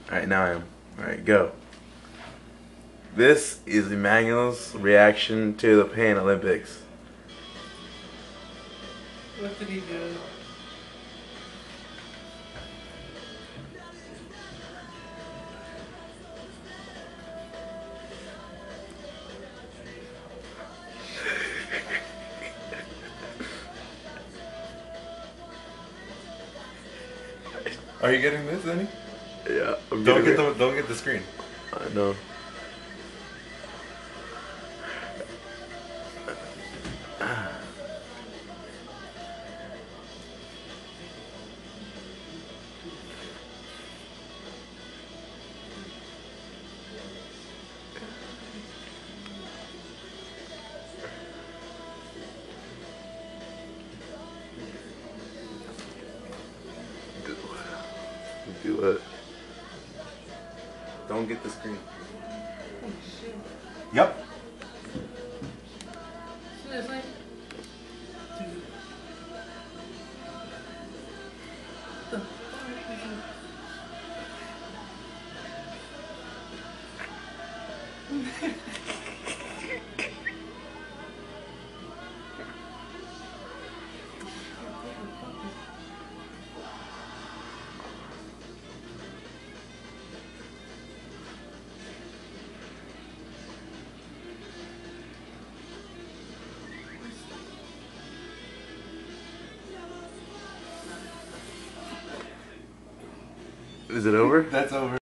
Alright, now I am. Alright, go. This is Emmanuel's reaction to the Pan Olympics. What did he do? Are you getting this, Danny? Yeah, Don't get the screen. I know. Do it. Don't get the screen. Oh shit. Yep. Seriously? Dude. The fuck is it? Is it over? That's over.